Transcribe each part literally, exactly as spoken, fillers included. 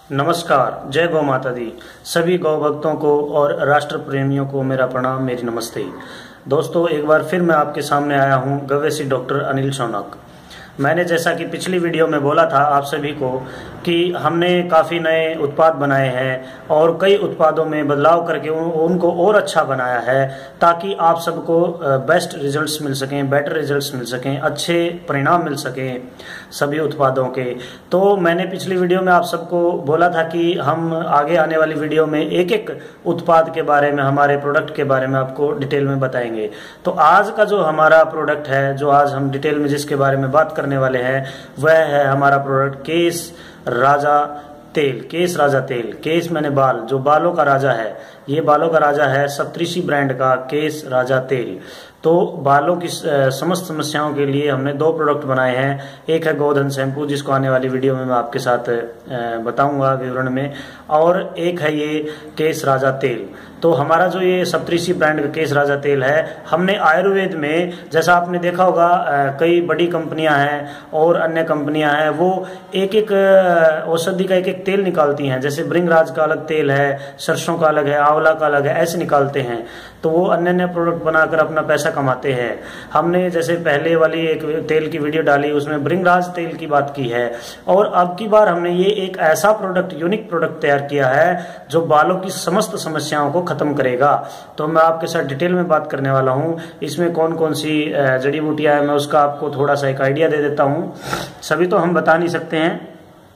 नमस्कार, जय गौ माता दी। सभी गौ भक्तों को और राष्ट्र प्रेमियों को मेरा प्रणाम, मेरी नमस्ते। दोस्तों, एक बार फिर मैं आपके सामने आया हूं, गवेसी डॉक्टर अनिल शौनक। मैंने जैसा कि पिछली वीडियो में बोला था आप सभी को कि हमने काफ़ी नए उत्पाद बनाए हैं और कई उत्पादों में बदलाव करके उन, उनको और अच्छा बनाया है ताकि आप सबको बेस्ट रिजल्ट्स मिल सकें, बेटर रिजल्ट्स मिल सकें, अच्छे परिणाम मिल सकें सभी उत्पादों के। तो मैंने पिछली वीडियो में आप सबको बोला था कि हम आगे आने वाली वीडियो में एक एक उत्पाद के बारे में, हमारे प्रोडक्ट के बारे में आपको डिटेल में बताएंगे। तो आज का जो हमारा प्रोडक्ट है, जो आज हम डिटेल में जिसके बारे में बात करने वाले हैं, वह है हमारा प्रोडक्ट केस राजा तेल। केस राजा तेल, केस मैंने बाल, जो बालों का राजा है, ये बालों का राजा है सप्तऋषि ब्रांड का केस राजा तेल। तो बालों की समस्त समस्याओं के लिए हमने दो प्रोडक्ट बनाए हैं। एक है गोधन शैम्पू, जिसको आने वाली वीडियो में मैं आपके साथ बताऊंगा विवरण में, और एक है ये केस राजा तेल। तो हमारा जो ये सप्तऋषि ब्रांड का केस राजा तेल है, हमने आयुर्वेद में, जैसा आपने देखा होगा, कई बड़ी कंपनियां हैं और अन्य कंपनियां हैं, वो एक एक औषधि का एक एक तेल निकालती हैं। जैसे भृंगराज का अलग तेल है, सरसों का अलग है, आंवला का अलग है, ऐसे निकालते हैं। तो वो अन्य अन्य प्रोडक्ट बनाकर अपना पैसा कमाते हैं। हमने जैसे पहले वाली एक तेल की वीडियो डाली, उसमें भृंगराज तेल की बात की है, और अब की बार हमने ये एक ऐसा प्रोडक्ट, यूनिक प्रोडक्ट तैयार किया है जो बालों की समस्त समस्याओं को खत्म करेगा। तो मैं आपके साथ डिटेल में बात करने वाला हूँ। इसमें कौन कौन सी जड़ी बूटियां हैं, मैं उसका आपको थोड़ा सा एक आइडिया दे देता हूँ। सभी तो हम बता नहीं सकते हैं।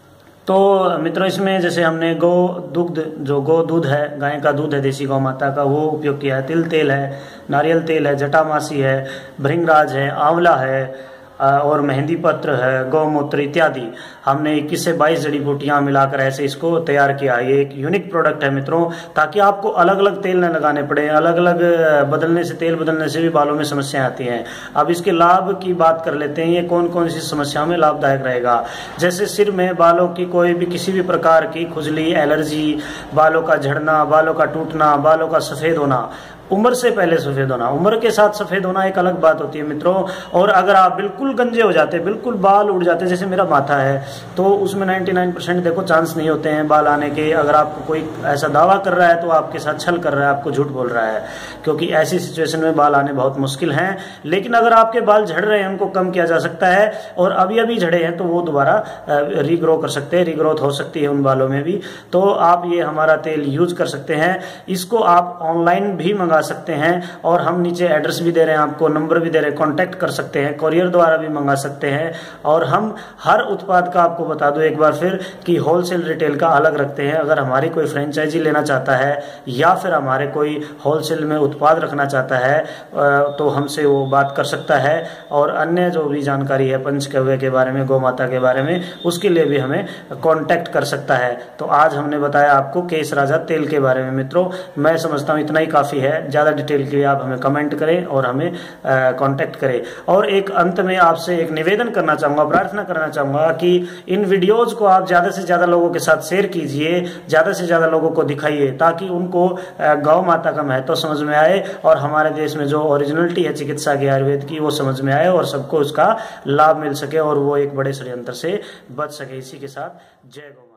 तो मित्रों, इसमें जैसे हमने गौ दुग्ध, जो गौ दूध है, गाय का दूध है देसी गौ माता का, वो उपयोग किया है। तिल तेल है, नारियल तेल है, जटामासी है, भृंगराज है, आंवला है, और मेहंदी पत्र है, गौमूत्र इत्यादि। हमने इक्कीस से बाईस जड़ी बूटियां मिलाकर ऐसे इसको तैयार किया। ये एक यूनिक प्रोडक्ट है मित्रों, ताकि आपको अलग अलग तेल न लगाने पड़े। अलग अलग बदलने से, तेल बदलने से भी बालों में समस्याएं आती हैं। अब इसके लाभ की बात कर लेते हैं। ये कौन कौन सी समस्याओं में लाभदायक रहेगा। जैसे सिर में बालों की कोई भी किसी भी प्रकार की खुजली, एलर्जी, बालों का झड़ना, बालों का टूटना, बालों का सफेद होना, उम्र से पहले सफेद होना, उम्र के साथ सफेद होना एक अलग बात होती है मित्रों। और अगर आप बिल्कुल गंजे हो जाते, बिल्कुल बाल उड़ जाते, जैसे मेरा माथा है, तो उसमें निन्यानवे परसेंट देखो चांस नहीं होते हैं बाल आने के। अगर आपको कोई ऐसा दावा कर रहा है तो आपके साथ छल कर रहा है, आपको झूठ बोल रहा है, क्योंकि ऐसी सिचुएशन में बाल आने बहुत मुश्किल हैं। लेकिन अगर आपके बाल झड़ रहे हैं, उनको कम किया जा सकता है, और अभी अभी झड़े हैं तो वो दोबारा रीग्रो कर सकते हैं, रीग्रोथ हो सकती है उन बालों में भी। तो आप ये हमारा तेल यूज कर सकते हैं। इसको आप ऑनलाइन भी मंगा सकते हैं, और हम नीचे एड्रेस भी दे रहे हैं, आपको नंबर भी दे रहे हैं, कांटेक्ट कर सकते हैं, कोरियर द्वारा भी मंगा सकते हैं। और हम हर उत्पाद का आपको बता दूं एक बार फिर कि होलसेल रिटेल का अलग रखते हैं। अगर हमारी कोई फ्रेंचाइजी लेना चाहता है या फिर हमारे कोई होलसेल में उत्पाद रखना चाहता है तो हमसे वो बात कर सकता है। और अन्य जो भी जानकारी है पंचगव्य के बारे में, गौ माता के बारे में, उसके लिए भी हमें कांटेक्ट कर सकता है। तो आज हमने बताया आपको केस राजा तेल के बारे में मित्रों। मैं समझता हूँ इतना ही काफी है। ज्यादा डिटेल के लिए आप हमें कमेंट करें और हमें कांटेक्ट करें। और एक अंत में आपसे एक निवेदन करना चाहूंगा, प्रार्थना करना चाहूंगा कि इन वीडियोज को आप ज्यादा से ज्यादा लोगों के साथ शेयर कीजिए, ज्यादा से ज्यादा लोगों को दिखाइए, ताकि उनको गौ माता का महत्व समझ में आए और हमारे देश में जो ओरिजिनलिटी है चिकित्सा की, आयुर्वेद की, वो समझ में आए और सबको उसका लाभ मिल सके और वो एक बड़े षड्यंत्र से बच सके। इसी के साथ जय गौ।